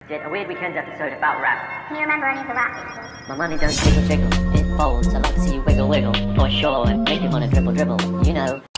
Did a weird weekend episode about rap. Can you remember any of the rap features? My money don't jiggle jiggle, it folds. I like to see you wiggle wiggle, for sure. It make you wanna dribble dribble, you know.